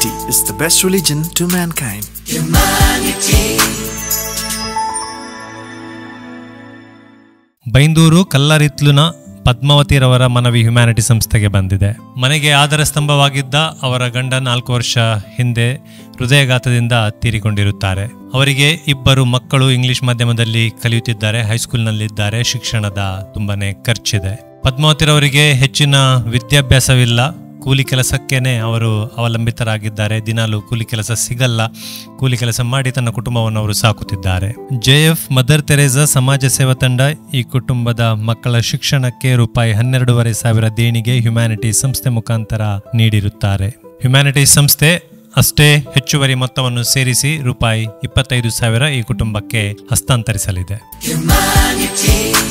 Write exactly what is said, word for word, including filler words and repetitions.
Humanity is the best religion to mankind. Humanity. Byndoor ಕಲ್ಲರಿತ್ಲುನ ಪದ್ಮಾವತಿರವರ ಮನವಿ humanity ಸಂಸ್ಥೆಗೆ ಬಂದಿದೆ. ಮನೆಗೆ ಆಧಾರ ಸ್ತಂಭವಾಗಿದ್ದ ಅವರ ಗಂಡ ನಾಲ್ಕು ವರ್ಷ ಹಿಂದೆ ಹೃದಯಘಾತದಿಂದ ತೀರಿಕೊಂಡಿರುತ್ತಾರೆ. ಅವರಿಗೆ ಇಬ್ಬರು ಮಕ್ಕಳು ಇಂಗ್ಲಿಷ್ ಮಾಧ್ಯಮದಲ್ಲಿ ಕಲಿಯುತ್ತಿದ್ದಾರೆ, ಹೈಸ್ಕೂಲ್ನಲ್ಲಿದ್ದಾರೆ. ಶಿಕ್ಷಣದ ತುಂಬಾನೇ ಖರ್ಚಿದೆ. ಪದ್ಮಾವತಿರವರಿಗೆ ಹೆಚ್ಚಿನ ವಿದ್ಯಾಭ್ಯಾಸವಿಲ್ಲ. ಕೂಲಿ ಕೆಲಸಕ್ಕೇನೆ ಅವರು ಅವಲಂಬಿತರಾಗಿದ್ದಾರೆ. ದಿನಾಲು ಕೂಲಿ ಕೆಲಸ ಸಿಗಲ್ಲ. ಕೂಲಿ ಕೆಲಸ ಮಾಡಿ ತನ್ನ ಕುಟುಂಬವನ್ನು ಅವರು ಸಾಕುತ್ತಿದ್ದಾರೆ. ಜೆ ಎಫ್ ಮದರ್ ತೆರೇಸಾ ಸಮಾಜ ಸೇವಾ ತಂಡ ಈ ಕುಟುಂಬದ ಮಕ್ಕಳ ಶಿಕ್ಷಣಕ್ಕೆ ರೂಪಾಯಿ ಹನ್ನೆರಡೂವರೆ ಸಾವಿರ ದೇಣಿಗೆ ಹ್ಯುಮ್ಯಾನಿಟಿ ಸಂಸ್ಥೆ ಮುಖಾಂತರ ನೀಡಿರುತ್ತಾರೆ. ಹ್ಯುಮ್ಯಾನಿಟಿ ಸಂಸ್ಥೆ ಅಷ್ಟೇ ಹೆಚ್ಚುವರಿ ಮೊತ್ತವನ್ನು ಸೇರಿಸಿ ರೂಪಾಯಿ ಇಪ್ಪತ್ತೈದು ಸಾವಿರ ಈ ಕುಟುಂಬಕ್ಕೆ ಹಸ್ತಾಂತರಿಸಲಿದೆ.